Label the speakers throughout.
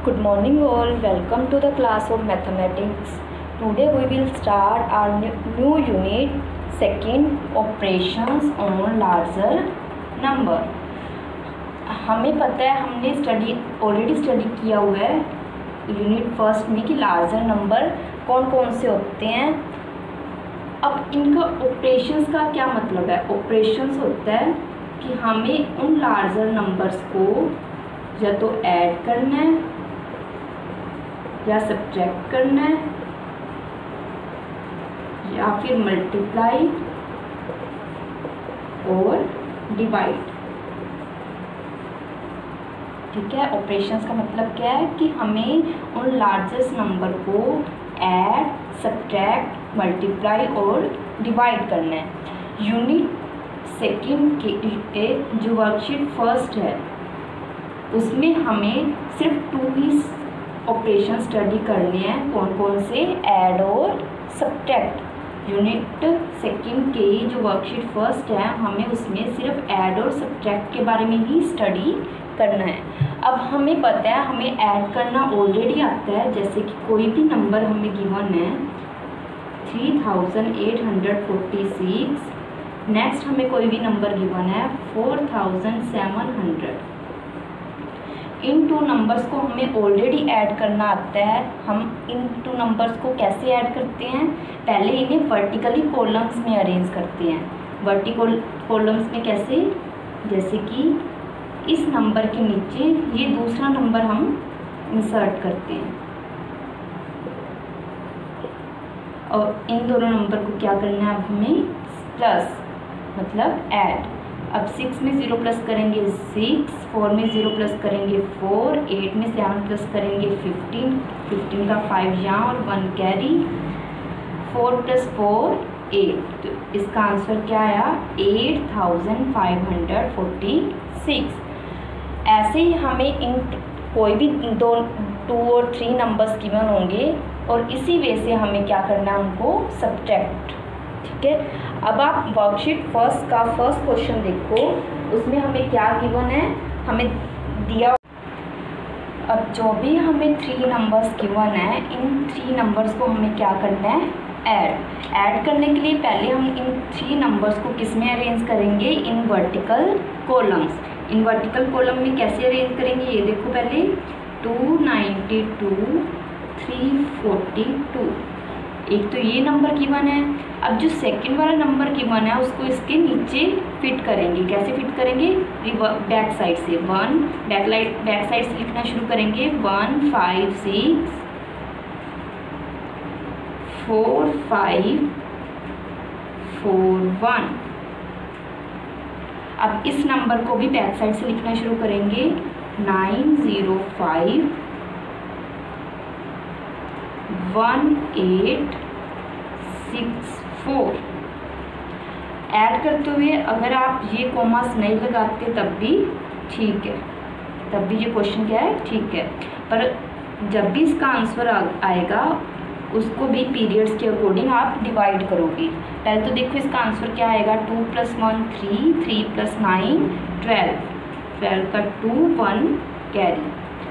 Speaker 1: Good morning all, welcome to the class of mathematics. Today we will start our new unit, second operations on larger number. हमें पता है, हमने already study किया हुआ है unit first में कि लार्जर नंबर कौन कौन से होते हैं। अब इनका ऑपरेशंस का क्या मतलब है? ऑपरेशंस होता है कि हमें उन लार्जर नंबर्स को या तो ऐड करना है या सब्ट्रैक्ट करना है या फिर मल्टीप्लाई और डिवाइड। ठीक है, ऑपरेशंस का मतलब क्या है कि हमें उन लार्जेस्ट नंबर को ऐड, सब्ट्रैक्ट, मल्टीप्लाई और डिवाइड करना है। यूनिट सेकंड के जो वर्कशीट फर्स्ट है उसमें हमें सिर्फ 2 ही ऑपरेशन स्टडी करने हैं। कौन कौन से? ऐड और सब्ट्रैक्ट। यूनिट सेकंड के जो वर्कशीट फर्स्ट है हमें उसमें सिर्फ ऐड और सब्ट्रैक्ट के बारे में ही स्टडी करना है। अब हमें पता है, हमें ऐड करना ऑलरेडी आता है। जैसे कि कोई भी नंबर हमें गिवन है 3846, नेक्स्ट हमें कोई भी नंबर गिवन है 4700। इन 2 नंबर्स को हमें ऑलरेडी ऐड करना आता है। हम इन 2 नंबर्स को कैसे ऐड करते हैं? पहले इन्हें वर्टिकली कॉलम्स में अरेंज करते हैं। वर्टिकल कॉलम्स में कैसे? जैसे कि इस नंबर के नीचे ये दूसरा नंबर हम इंसर्ट करते हैं और इन दोनों नंबर को क्या करना है? अब हमें प्लस मतलब ऐड। अब 6 में 0 प्लस करेंगे 6, 4 में 0 प्लस करेंगे 4, 8 में 7 प्लस करेंगे 15 का 5 यहाँ और 1 कैरी, 4 + 4 8। तो इसका आंसर क्या आया? 8546। ऐसे ही हमें इन कोई भी 2 और 3 नंबर्स गिवन होंगे और इसी वे से हमें क्या करना है? उनको सब्ट्रैक्ट। ठीक है, अब आप वर्कशीट फर्स्ट का फर्स्ट क्वेश्चन देखो, उसमें हमें क्या गिवन है? हमें दिया। अब जो भी हमें 3 नंबर्स गिवन है, इन 3 नंबर्स को हमें क्या करना है? ऐड करने के लिए पहले हम इन 3 नंबर्स को किस में अरेंज करेंगे? इन वर्टिकल कॉलम्स। इन वर्टिकल कॉलम में कैसे अरेंज करेंगे? ये देखो, पहले 292, 342, एक तो ये नंबर गिवन है। अब जो सेकंड वाला नंबर गिवन है उसको इसके नीचे फिट करेंगे। कैसे फिट करेंगे? बैक साइड से बैक साइड से लिखना शुरू करेंगे। 1 5 6 4 5 4 1। अब इस नंबर को भी बैक साइड से लिखना शुरू करेंगे। 9 0 5 1 8 6 4। ऐड करते हुए अगर आप ये कॉमास नहीं लगाते तब भी ठीक है, तब भी ये क्वेश्चन क्या है? ठीक है। पर जब भी इसका आंसर आएगा उसको भी पीरियड्स के अकॉर्डिंग आप डिवाइड करोगे। पहले तो देखो इसका आंसर क्या आएगा? 2 + 1 3, 3 + 9 12, 12 का 2 1 कैरी,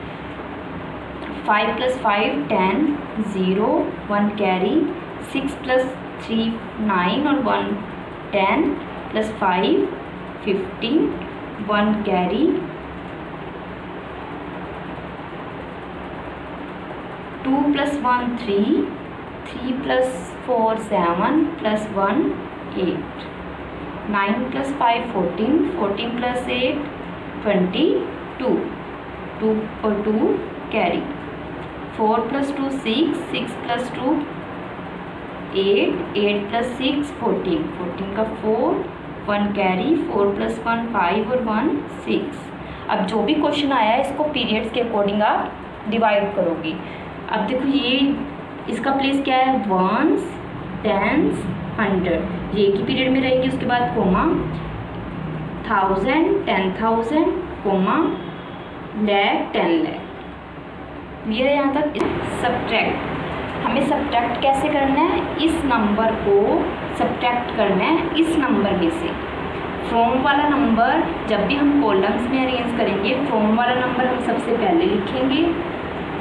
Speaker 1: 5 + 5 10 0 1 कैरी, 6 + 3 9 और 1 10 + 5 15 1 कैरी, 2 + 1 3, 3 + 4 7 + 1 8, 9 + 5 14, 14 + 8 22, 2 और 2 कैरी, 4 + 2 6, 6 + 2 8, 8 + 6 14, 14 का 4 1 कैरी, 4 + 1 5 और 1 6। अब जो भी क्वेश्चन आया है इसको पीरियड्स के अकॉर्डिंग आप डिवाइड करोगे। अब देखो ये इसका प्लेस क्या है? 1s 10s 100, ये एक ही पीरियड में रहेगी। उसके बाद comma 1000 10,000 comma lakh 10 lakh। Clear है यहाँ तक? सब्ट्रैक्ट, हमें सब्ट्रैक्ट कैसे करना है? इस नंबर को सब्ट्रैक्ट करना है इस नंबर में से। फ्रॉम वाला नंबर जब भी हम कॉलम्स में अरेंज करेंगे, फ्रॉम वाला नंबर हम सबसे पहले लिखेंगे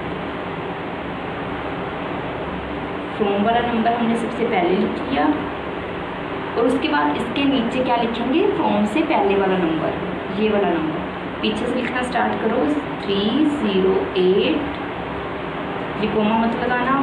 Speaker 1: फ्रॉम वाला नंबर हमने सबसे पहले लिख लिया और उसके बाद इसके नीचे क्या लिखेंगे, फ्रॉम से पहले वाला नंबर, ये वाला नंबर पीछे से लिखना स्टार्ट करो। 308 त्रिकोमा मत लगाना,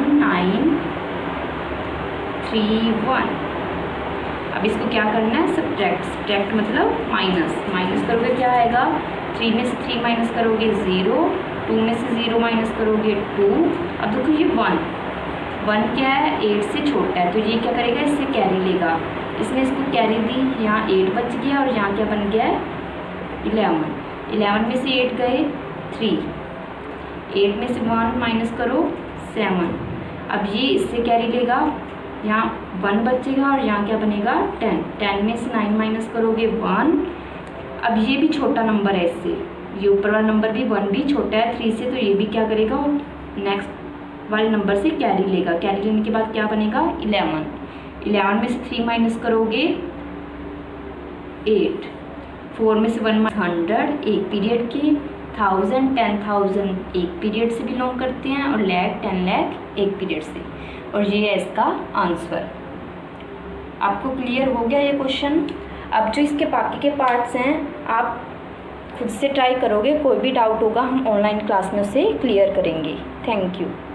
Speaker 1: 1931। अब इसको क्या करना है, सब्ट्रैक्ट। सब्ट्रैक्ट मतलब माइनस। माइनस करोगे क्या आएगा, 3 में से 3 माइनस करोगे 0, 2 में से 0 माइनस करोगे 2। अब देखो ये 1 क्या है, 8 से छोटा है, तो ये क्या करेगा, इससे कैरी लेगा। इसने इसको कैरी दी, यहाँ 8 बच गया और यहाँ क्या बन गया है 11 में से 8 गए 3, 8 में से 1 माइनस करो 7। अब ये इससे कैरी लेगा, यहाँ 1 बचेगा और यहाँ क्या बनेगा 10 में से 9 माइनस करोगे 1। अब ये भी छोटा नंबर है इससे, ये ऊपर वाला नंबर भी 1 भी छोटा है 3 से, तो ये भी क्या करेगा, नेक्स्ट वाले नंबर से कैरी लेगा। कैरी लेने के बाद क्या बनेगा 11 में से 3 माइनस करोगे 8, 4 में से 1 100 एक पीरियड की, 1000 10,000 एक पीरियड से बिलोंग करते हैं और लाख 10 लाख एक पीरियड से। और ये है इसका आंसर। आपको क्लियर हो गया ये क्वेश्चन। अब जो इसके बाकी के पार्ट्स हैं आप खुद से ट्राई करोगे, कोई भी डाउट होगा हम ऑनलाइन क्लास में उसे क्लियर करेंगे। Thank you.